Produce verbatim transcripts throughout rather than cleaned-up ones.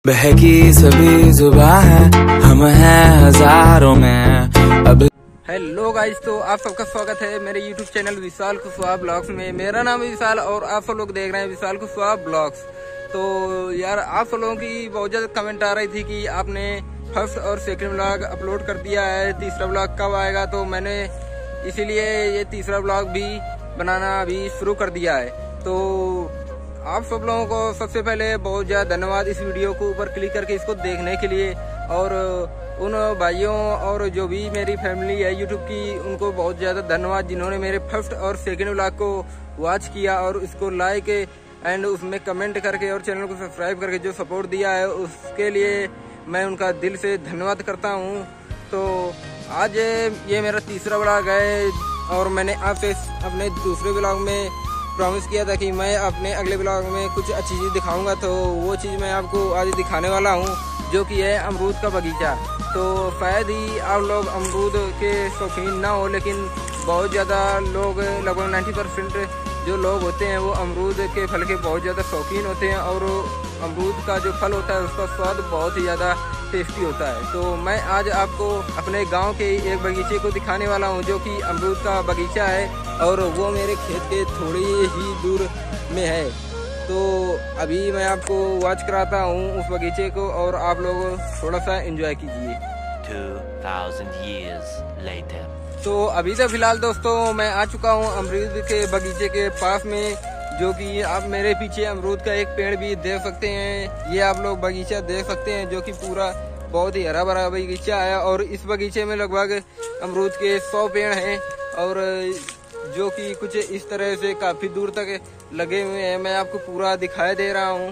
बहकी सभी जुबां है, हम हैं हजारों में अब। हेलो गाइस, तो आप सबका स्वागत है मेरे YouTube channel Vishal Kushwaha blogs में। मेरा नाम है विशाल और आप सब लोग देख रहे हैं विशाल कुशवाहा ब्लॉग्स। तो यार, आप सब लोगों की बहुत ज्यादा कमेंट आ रही थी कि आपने फर्स्ट और सेकंड ब्लॉग अपलोड कर दिया है, तीसरा ब्लॉग कब आएगा। तो मैंने इसीलिए ये तीसरा ब्लॉग भी बनाना अभी शुरू कर दिया है। तो आप सब लोगों को सबसे पहले बहुत ज्यादा धन्यवाद इस वीडियो को ऊपर क्लिक करके इसको देखने के लिए, और उन भाइयों और जो भी मेरी फैमिली है यूट्यूब की, उनको बहुत ज्यादा धन्यवाद जिन्होंने मेरे फर्स्ट और सेकंड ब्लॉग को वॉच किया और इसको लाइक एंड उसमें कमेंट करके और चैनल को सब्सक्राइब करके जो सपोर्ट दिया है, उसके लिए मैं उनका दिल से धन्यवाद करता हूँ। तो आज ये मेरा तीसरा ब्लॉग है और मैंने आपसे अपने दूसरे ब्लॉग में प्रॉमिस किया था कि मैं अपने अगले ब्लॉग में कुछ अच्छी चीज़ दिखाऊंगा। तो वो चीज़ मैं आपको आज दिखाने वाला हूँ, जो कि है अमरूद का बगीचा। तो शायद ही आप लोग अमरूद के शौकीन ना हो, लेकिन बहुत ज़्यादा लोग, लगभग नाइन्टी परसेंट जो लोग होते हैं वो अमरूद के फल के बहुत ज़्यादा शौकीन होते हैं, और अमरूद का जो फल होता है उसका स्वाद बहुत ही ज़्यादा टेस्टी होता है। तो मैं आज आपको अपने गांव के एक बगीचे को दिखाने वाला हूं, जो कि अमरूद का बगीचा है और वो मेरे खेत के थोड़ी ही दूर में है। तो अभी मैं आपको वॉच कराता हूं उस बगीचे को और आप लोग थोड़ा सा एंजॉय कीजिए। Two thousand years later. तो अभी तो फिलहाल दोस्तों मैं आ चुका हूँ अमरूद के बगीचे के पास में, जो कि आप मेरे पीछे अमरूद का एक पेड़ भी देख सकते हैं। ये आप लोग बगीचा देख सकते हैं, जो कि पूरा बहुत ही हरा भरा बगीचा है। और इस बगीचे में लगभग अमरूद के सौ पेड़ हैं, और जो कि कुछ इस तरह से काफी दूर तक लगे हुए हैं। मैं आपको पूरा दिखाई दे रहा हूँ।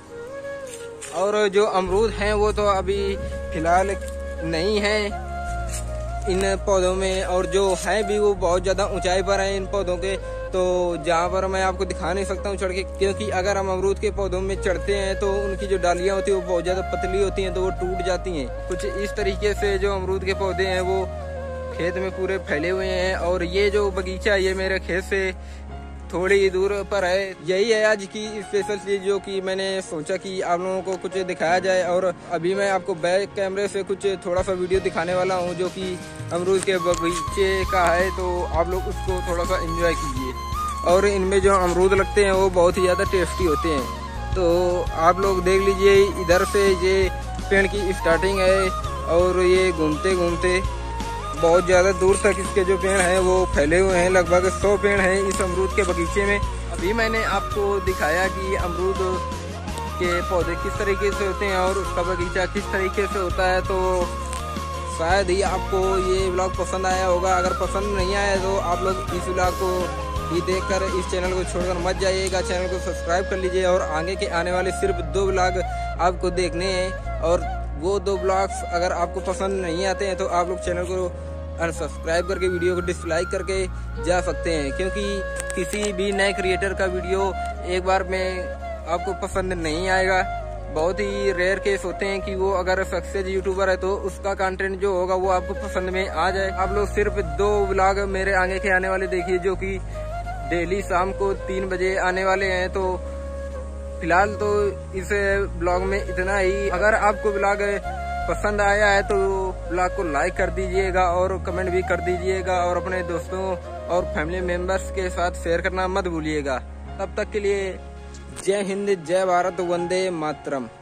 और जो अमरूद हैं वो तो अभी फिलहाल नहीं है इन पौधों में, और जो हैं भी वो बहुत ज्यादा ऊंचाई पर हैं इन पौधों के। तो जहाँ पर मैं आपको दिखा नहीं सकता हूँ चढ़ के, क्योंकि अगर हम अमरूद के पौधों में चढ़ते हैं तो उनकी जो डालियाँ होती है वो बहुत ज़्यादा पतली होती हैं, तो वो टूट जाती हैं। कुछ इस तरीके से जो अमरूद के पौधे हैं वो खेत में पूरे फैले हुए हैं। और ये जो बगीचा ये मेरे खेत से थोड़ी दूर पर है। यही है आज की स्पेशल चीज, जो कि मैंने सोचा कि आप लोगों को कुछ दिखाया जाए। और अभी मैं आपको बैक कैमरे से कुछ थोड़ा सा वीडियो दिखाने वाला हूँ, जो कि अमरूद के बगीचे का है। तो आप लोग उसको थोड़ा सा एंजॉय कीजिए। और इनमें जो अमरूद लगते हैं वो बहुत ही ज़्यादा टेस्टी होते हैं। तो आप लोग देख लीजिए, इधर से ये पेड़ की स्टार्टिंग है और ये घूमते घूमते बहुत ज़्यादा दूर तक इसके जो पेड़ हैं वो फैले हुए हैं। लगभग सौ पेड़ हैं इस अमरूद के बगीचे में। अभी मैंने आपको दिखाया कि अमरूद के पौधे किस तरीके से होते हैं और उसका बगीचा किस तरीके से होता है। तो शायद ही आपको ये ब्लॉग पसंद आया होगा। अगर पसंद नहीं आया तो आप लोग इस ब्लॉग को ही देखकर इस चैनल को छोड़कर मत जाइएगा। चैनल को सब्सक्राइब कर लीजिए, और आगे के आने वाले सिर्फ दो ब्लॉग आपको देखने हैं। और वो दो ब्लॉग्स अगर आपको पसंद नहीं आते हैं तो आप लोग चैनल को अनसब्सक्राइब करके वीडियो को डिसलाइक करके जा सकते हैं, क्योंकि किसी भी नए क्रिएटर का वीडियो एक बार में आपको पसंद नहीं आएगा। बहुत ही रेयर केस होते हैं कि वो अगर सक्सेस यूट्यूबर है तो उसका कंटेंट जो होगा वो आपको पसंद में आ जाए। आप लोग सिर्फ दो व्लॉग मेरे आगे के आने वाले देखिए, जो कि डेली शाम को तीन बजे आने वाले हैं। तो फिलहाल तो इस ब्लॉग में इतना ही। अगर आपको ब्लॉग पसंद आया है तो ब्लॉग को लाइक कर दीजिएगा और कमेंट भी कर दीजिएगा, और अपने दोस्तों और फैमिली मेंबर्स के साथ शेयर करना मत भूलिएगा। तब तक के लिए जय हिंद, जय भारत, वंदे मातरम।